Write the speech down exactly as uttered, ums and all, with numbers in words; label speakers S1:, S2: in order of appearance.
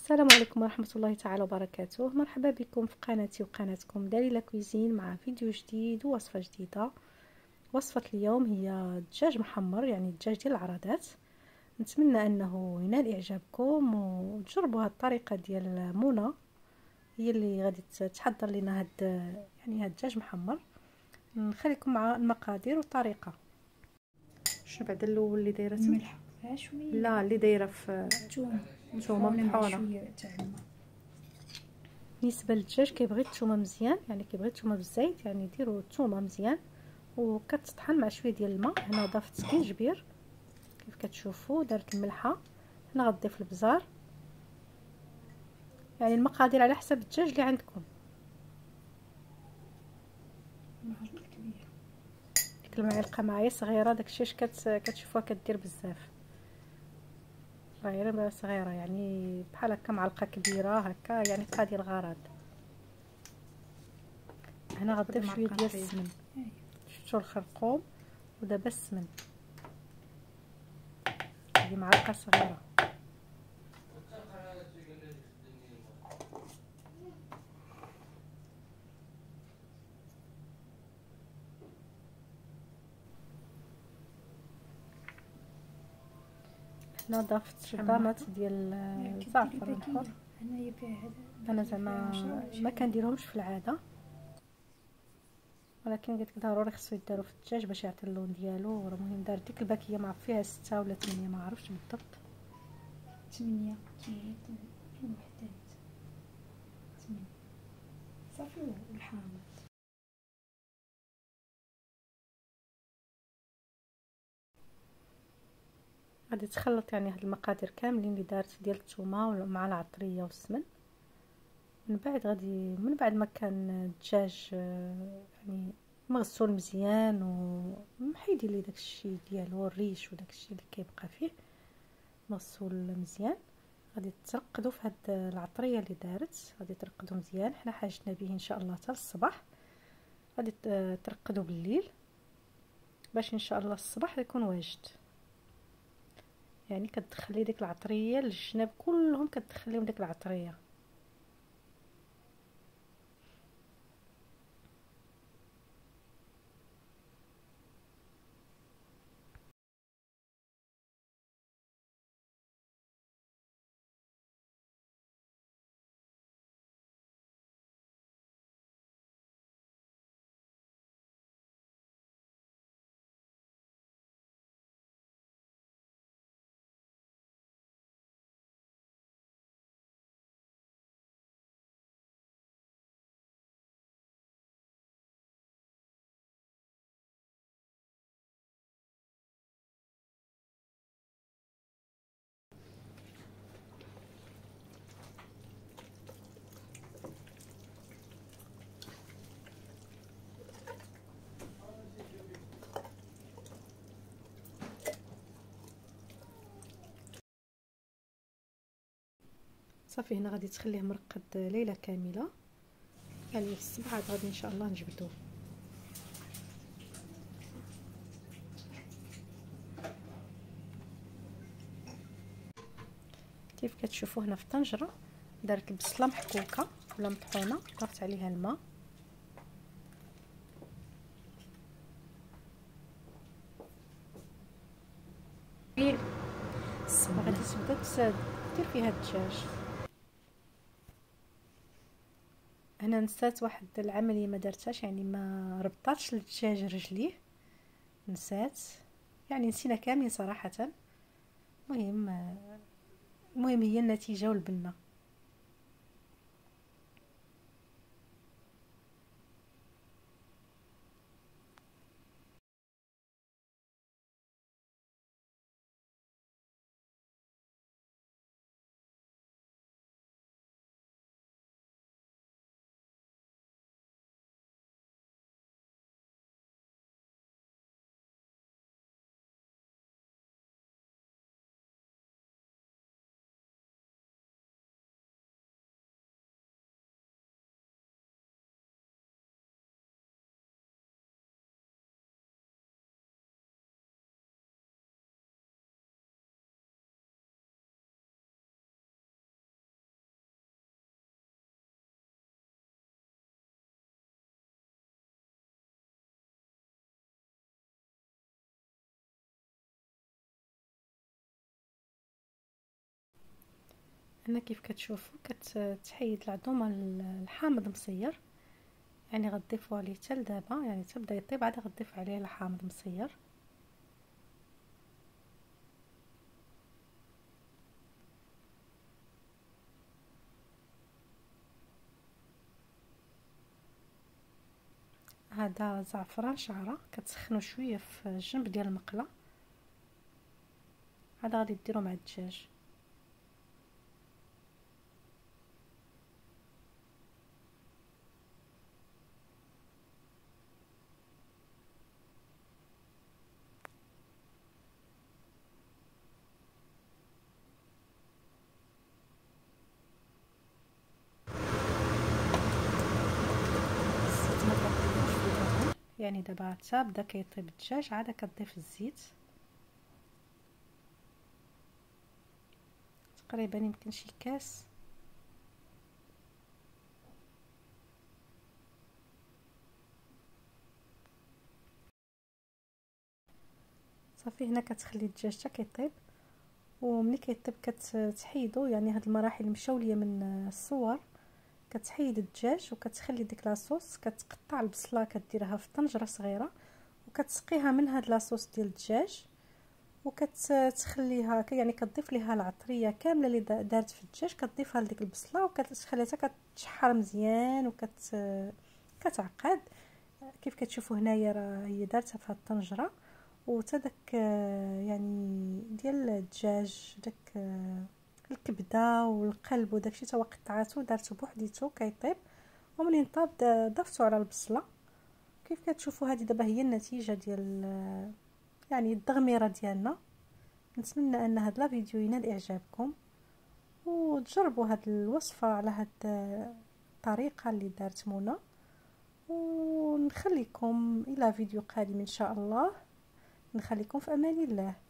S1: السلام عليكم ورحمة الله تعالى وبركاته. مرحبا بكم في قناتي وقناتكم دليلة كويزين مع فيديو جديد ووصفة جديدة. وصفة اليوم هي دجاج محمر، يعني الدجاج ديال العرضات. نتمنى انه ينال اعجابكم وتجربوا هذه الطريقة ديال منى، هي اللي غادي تحضر لنا هاد يعني هاد الدجاج محمر. نخليكم مع المقادير والطريقة. شنو بعد الاول اللي دايره
S2: الملح شويه؟
S1: لا، اللي دايره في
S2: الثوم
S1: الثومه مطحونه
S2: شويه تاع الماء.
S1: بالنسبه للدجاج كيبغي الثومه مزيان، يعني كيبغي الثومه بالزيت، يعني ديروا الثومه مزيان وكتطحن مع شويه ديال الماء. هنا ضفت سكينجبير كيف كتشوفوا، درت الملحه. هنا غنضيف البزار، يعني المقادير على حسب الدجاج اللي عندكم.
S2: معلقه كبيره،
S1: ديك المعلقه معايا صغيره، داكشي اش كتشوفوها كدير بزاف، صغيره صغيره يعني بحال هكا معلقه كبيره هكا، يعني بقى ديال الغرض. هنا غنضيف شويه ديال السمن، شفتوا الخرقوم ودابا السمن، هذه معلقه صغيره. هنا ضفت شبامات ديال الزعفران الحر.
S2: هنايا فيها هذا،
S1: انا زعما ما كنديرهمش في العاده، ولكن قلت لك ضروري خصو يداروا في الدجاج باش يعطي اللون ديالو. راه مهم دار ديك الباكيه مع فيها ستة ولا ثمانية، ما عرفتش بالضبط.
S2: ثمانية ثمانية وحدات ثمانية صافي. والحامض
S1: غادي تخلط يعني هاد المقادير كاملين اللي دارت ديال الثومه مع العطريه والسمن. من بعد غادي من بعد ما كان الدجاج يعني مغسول مزيان ومحيدي لي داكشي ديالو الريش وداكشي اللي كيبقى فيه مغسول مزيان، غادي ترقدوا في هاد العطريه اللي دارت. غادي ترقدوا مزيان، حنا حاجتنا به ان شاء الله حتى الصباح. غادي ترقدوا بالليل باش ان شاء الله الصباح يكون واجد. يعني كتدخلي ديك العطريه للجناب كلهم، كتدخليهم ديك العطريه. صافي هنا غادي تخليه مرقد ليله كامله، يعني في الصباح عاد غادي ان شاء الله نجبدوه. كيف كتشوفوا هنا في الطنجره دارت البصله محكوكه ولا مطحونه، ضفت عليها الماء. غادي تبدا دير فيها الدجاج. انا نسات واحد العمليه ما درتهاش، يعني ما ربطاتش الدجاج رجليه، نسات يعني نسينا كاملين صراحه. المهم المهم هي النتيجه والبنه. هنا كيف كتشوفوا كتحيد العظومه الحامض مصير، يعني غتضيفوا عليه حتى لدابا، يعني حتى بدا يطيب عاد غتضيف عليه الحامض مصير. هذا زعفران شعره كتسخنوا شويه في الجنب ديال المقله، هذا غادي ديروا مع الدجاج. يعني دابا حتى بدا كيطيب الدجاج عاد كتضيف الزيت تقريبا يمكن شي كاس. صافي هنا كتخلي الدجاج حتى كيطيب، وملي كيطيب كتحيدو، يعني هاد المراحل مشاوليه من الصور. كتحيد الدجاج وكتخلي ديك لاصوص، كتقطع البصله كديرها في طنجره صغيره وكتسقيها من هاد لاصوص ديال الدجاج، وكتخليها يعني كتضيف ليها العطريه كامله اللي دارت في الدجاج، كتضيفها لديك البصله وكتخليها حتى كتشحر مزيان وكت كتعقد. كيف كتشوفوا هنايا راه هي دارتها في هاد الطنجره، وتا داك يعني ديال الدجاج داك الكبده والقلب وداكشي تا هو قطعاتو دارتو بوحديتو كيطيب، ومنين طاب ضفتو على البصله. كيف كتشوفوا هذه دابا هي النتيجه ديال يعني الدغميره ديالنا. نتمنى ان هذا الفيديو ينال اعجابكم وتجربوا هذه الوصفه على هذه الطريقه اللي دارت منى، ونخليكم الى فيديو قادم ان شاء الله. نخليكم في امان الله.